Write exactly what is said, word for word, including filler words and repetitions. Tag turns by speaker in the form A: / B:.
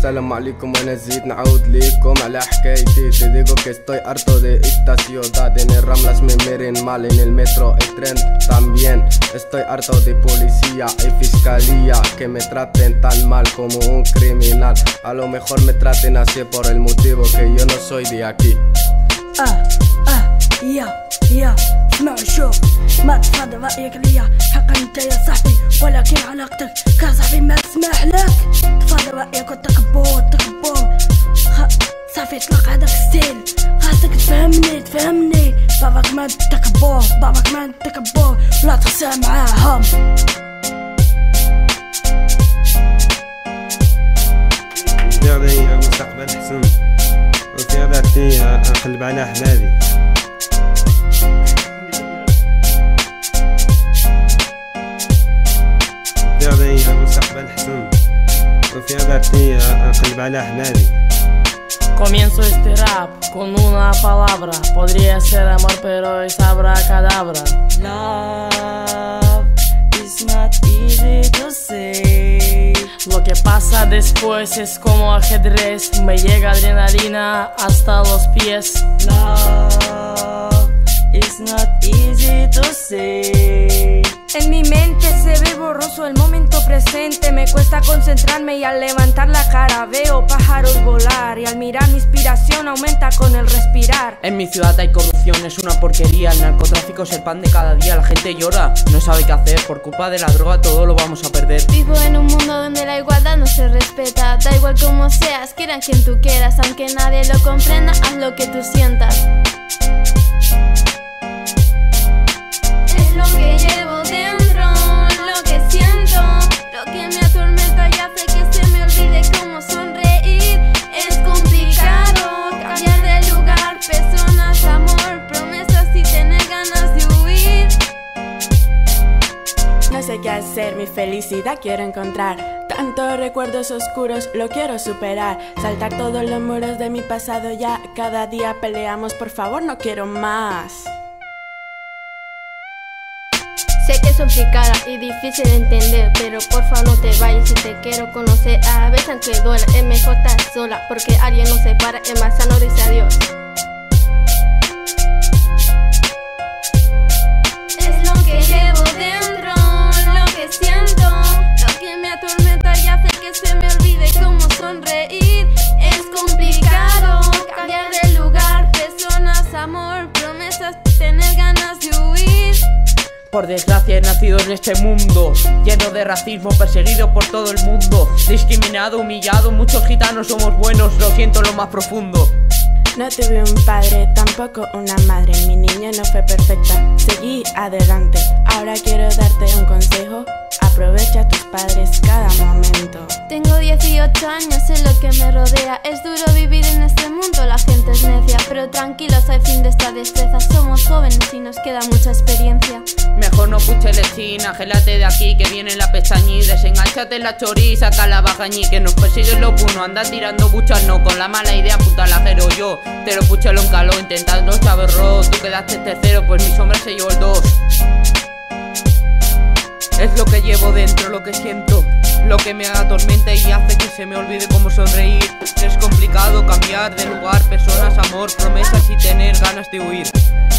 A: السلام عليكم وانا نزيد نعود ليكم على حكايتي. Te digo que estoy harto de esta ciudad. En el Ramblas me miren mal, en el metro, el tren también. Estoy harto de policía y fiscalía que me traten tan mal como un criminal. A lo mejor me traten así por el motivo que yo no soy de aquí.
B: اه اه يا يا اسمع شوف، ما تفاضل رأيك ليا حقا انت يا صاحبي، ولكن علاقتك كصاحبي ما تسمح لك. تفاضل رأيك وتكبر تكبر صافي اطلق هذاك الستيل، خاصك تفهمني تفهمني. باباك ما تكبر باباك ما تكبر ولا تخسر معاهم.
C: ديالي مستقبل حسن وفي هذاك نقلب على احبابي. ديالي مستقبل حسن وفي هذاك نقلب على احبابي.
D: Comienzo este rap con una palabra. Podría ser amor pero es abracadabra.
E: Love is not easy to say.
D: Lo que pasa después es como ajedrez. Me llega adrenalina hasta los pies.
E: Love is not easy to say.
F: En mi mente se ve borroso el momento presente. Me cuesta concentrarme y al levantar la cara veo pájaros volar. Y al mirar mi inspiración aumenta con el respirar.
G: En mi ciudad hay corrupción, es una porquería. El narcotráfico es el pan de cada día. La gente llora, no sabe qué hacer. Por culpa de la droga todo lo vamos a perder.
H: Vivo en un mundo donde la igualdad no se respeta. Da igual como seas, quiera quien tú quieras. Aunque nadie lo comprenda, haz lo que tú sientas. Es lo que llevo dentro, lo que siento, lo que me atormenta y hace que se me olvide cómo sonreír. Es complicado cambiar de lugar, personas, amor, promesas y tener ganas de huir.
E: No sé qué hacer, mi felicidad quiero encontrar. Tantos recuerdos oscuros, lo quiero superar. Saltar todos los muros de mi pasado ya. Cada día peleamos, por favor no quiero más.
H: Sé que soy complicada y difícil de entender, pero porfa no te vayas si te quiero conocer. A veces aunque duela, es mejor estar sola, porque alguien nos separa, es más sano, dice adiós. Es lo que llevo dentro, lo que siento, lo que me atormenta y hace que se me olvide cómo sonreír. Es complicado cambiar de lugar, personas, amor, promesas, tener ganas de huir.
G: Por desgracia he nacido en este mundo lleno de racismo, perseguido por todo el mundo, discriminado, humillado. Muchos gitanos somos buenos, lo siento en lo más profundo.
E: No tuve un padre, tampoco una madre. Mi niña no fue perfecta, seguí adelante. Ahora quiero darte un consejo: aprovecha a tus padres cada momento.
H: Tengo dieciocho años, sé lo que me rodea. Es duro vivir en este mundo, la gente es necia, pero tranquilos, al fin de esta destreza. Somos jóvenes y nos queda mucha experiencia.
G: Mejor no escuches lechina, gélate de aquí que viene la pestañí. Desenganchate la chori, saca la bagañí. Que nos persiguen los buenos, anda tirando buchas no. Con la mala idea puta la jero yo. Te lo pucho lo encaló, intentando chaverro. Tú quedaste tercero, pues mi sombra se llevó el dos. Es lo que llevo dentro, lo que siento, lo que me atormenta y hace que se me olvide cómo sonreír. Es complicado cambiar de lugar, personas, amor, promesas y tener ganas de huir.